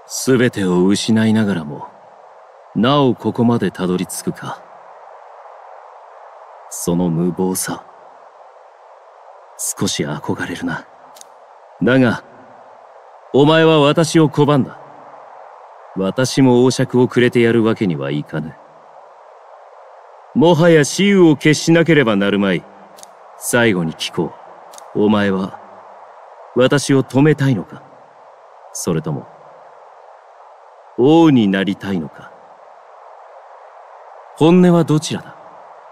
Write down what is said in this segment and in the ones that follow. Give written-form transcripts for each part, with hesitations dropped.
すべてを失いながらも、なおここまでたどり着くか。その無謀さ、少し憧れるな。だが、お前は私を拒んだ。私も王爵をくれてやるわけにはいかぬ。もはや雌雄を決しなければなるまい。最後に聞こう。お前は、私を止めたいのか、それとも、王になりたいのか。本音はどちらだ？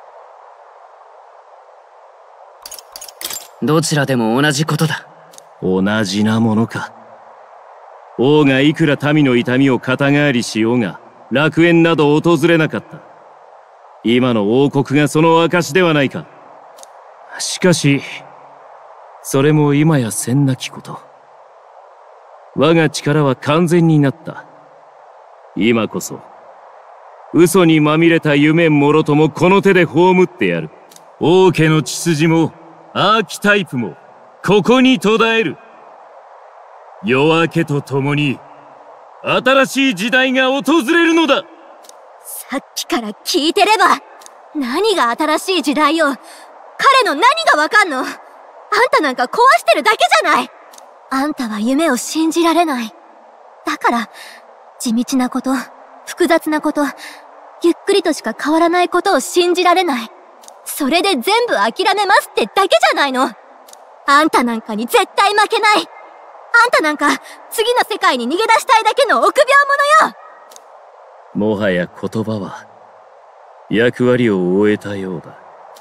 どちらでも同じことだ。 同じなものか。王がいくら民の痛みを肩代わりしようが、楽園など訪れなかった。今の王国がその証ではないか。しかし、それも今やせんなきこと。我が力は完全になった。今こそ、嘘にまみれた夢もろともこの手で葬ってやる。王家の血筋も、アーキタイプも、ここに途絶える。夜明けとともに、新しい時代が訪れるのだ。 さっきから聞いてれば、何が新しい時代よ。彼の何がわかんの？あんたなんか壊してるだけじゃない。あんたは夢を信じられない。だから、地道なこと、複雑なこと、ゆっくりとしか変わらないことを信じられない。それで全部諦めますってだけじゃないの。あんたなんかに絶対負けない。あんたなんか、次の世界に逃げ出したいだけの臆病者よ。 もはや言葉は、役割を終えたようだ。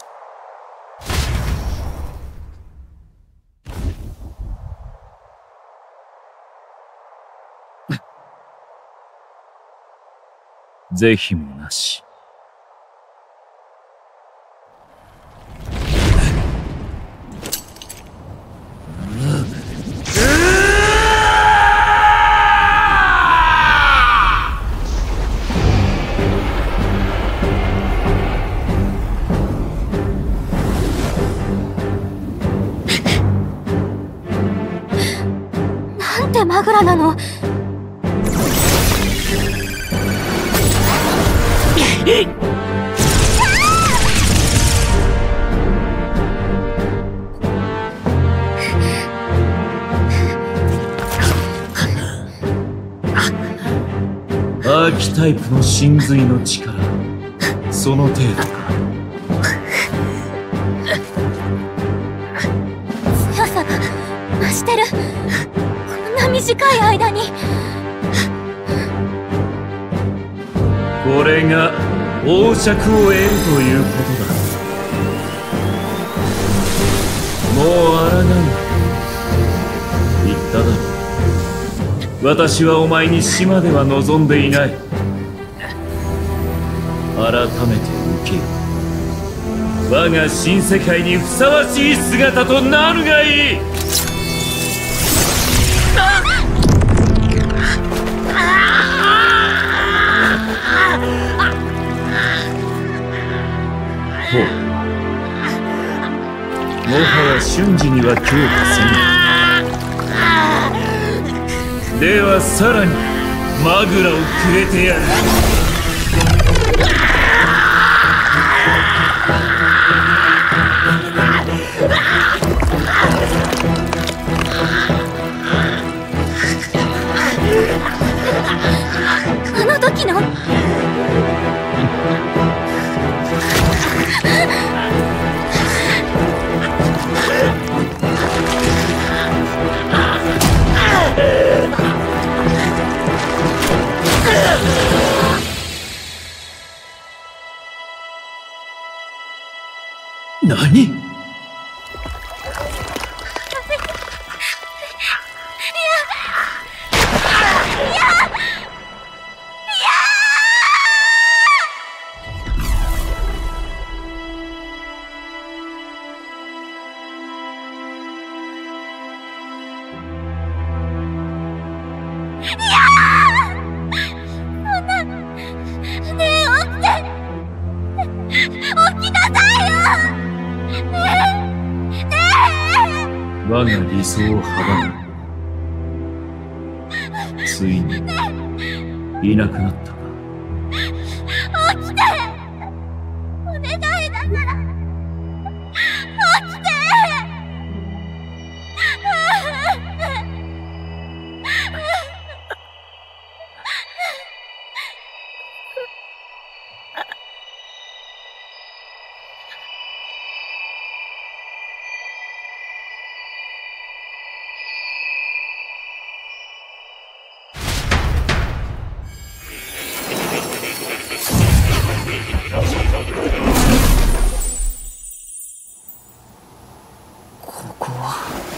是非もなし。 なんてマグラなの。 アーキタイプの神髄の力、その程度か。 強さが増してる。こんな短い間に。 これが王爵を得るということだ。もう抗うな。言っただろう。私はお前に死までは望んでいない。改めて受けよ。我が新世界にふさわしい姿となるがいい。ほう。もはや瞬時には強化せぬ。ではさらにマグラをくれてやる。 あの時の何？我が理想を阻む。ついにいなくなったか。 起きて！お願いだから。起きて！ ここは。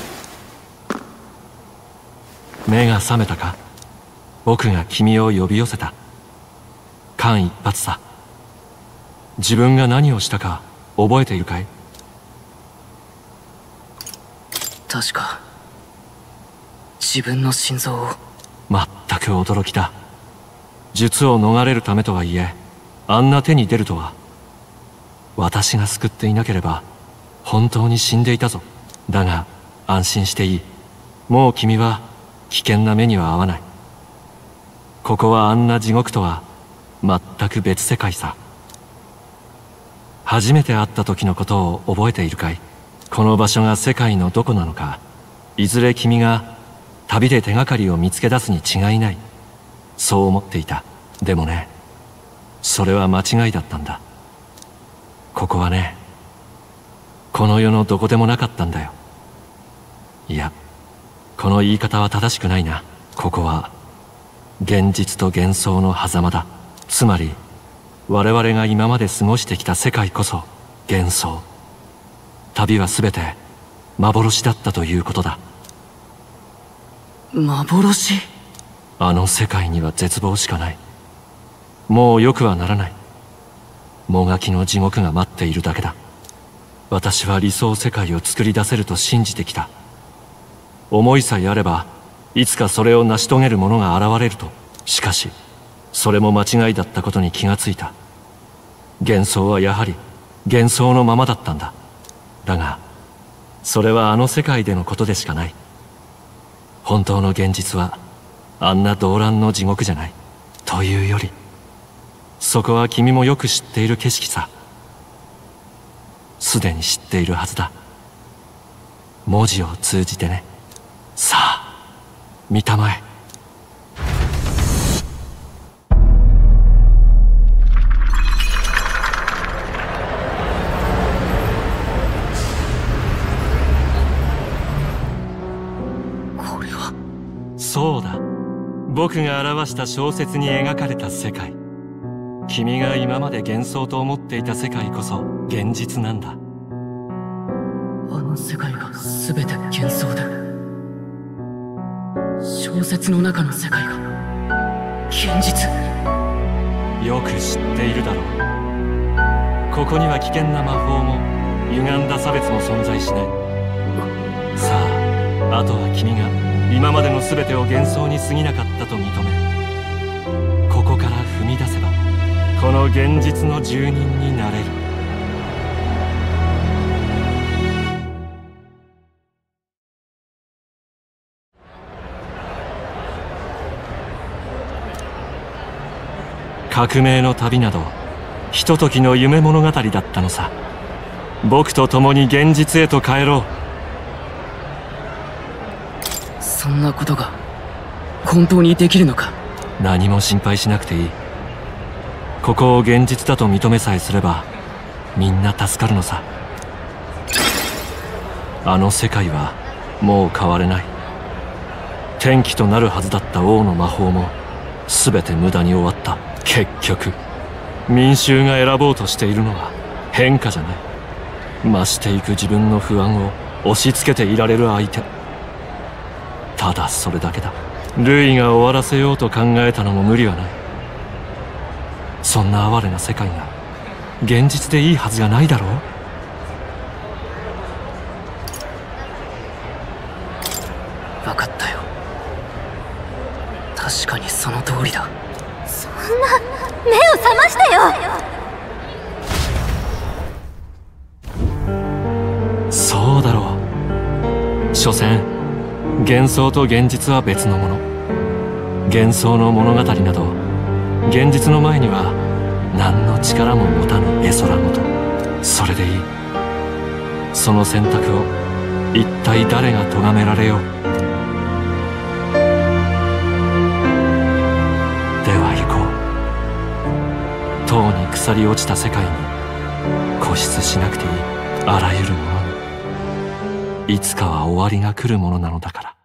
目が覚めたか。僕が君を呼び寄せた。間一髪さ。自分が何をしたか覚えているかい？ 確か自分の心臓を。 全く驚きだ。術を逃れるためとはいえ、あんな手に出るとは。私が救っていなければ本当に死んでいたぞ。だが安心していい。もう君は危険な目には合わない。ここはあんな地獄とは全く別世界さ。初めて会った時のことを覚えているかい？この場所が世界のどこなのか、いずれ君が旅で手がかりを見つけ出すに違いない。そう思っていた。でもね、それは間違いだったんだ。ここはね、この世のどこでもなかったんだよ。いや、この言い方は正しくないな。ここは現実と幻想の狭間だ。つまり我々が今まで過ごしてきた世界こそ幻想。旅は全て幻だったということだ。 幻？ あの世界には絶望しかない。もう良くはならない。もがきの地獄が待っているだけだ。私は理想世界を作り出せると信じてきた。思いさえあればいつかそれを成し遂げる者が現れると。しかしそれも間違いだったことに気がついた。幻想はやはり幻想のままだったんだ。だがそれはあの世界でのことでしかない。本当の現実はあんな動乱の地獄じゃない。というよりそこは君もよく知っている景色さ。すでに知っているはずだ。文字を通じてね。さあ見たまえ。 これは。 そうだ、僕が表した小説に描かれた世界。君が今まで幻想と思っていた世界こそ現実なんだ。 あの世界が全て幻想で、小説の中の世界が現実。 よく知っているだろう。ここには危険な魔法も歪んだ差別も存在しない。さあ、あとは君が今までの全てを幻想に過ぎなかったと認め、ここから踏み出せばこの現実の住人になれる。革命の旅などひとときの夢物語だったのさ。僕と共に現実へと帰ろう。 そんなことが本当にできるのか？ 何も心配しなくていい。ここを現実だと認めさえすればみんな助かるのさ。あの世界はもう変われない。転機となるはずだった王の魔法も全て無駄に終わった。結局民衆が選ぼうとしているのは変化じゃない。増していく自分の不安を押し付けていられる相手。ただそれだけだ。ルイが終わらせようと考えたのも無理はない。そんな哀れな世界が現実でいいはずがないだろう。 分かったよ。確かにその通りだ。 そんな、目を覚ましてよ。 そうだろう。所詮幻想と現実は別のもの。幻想の物語など現実の前には何の力も持たぬ絵空事。それでいい。その選択を一体誰が咎められよう。では行こう。とうに腐り落ちた世界に固執しなくていい。あらゆるものにいつかは終わりが来るものなのだから。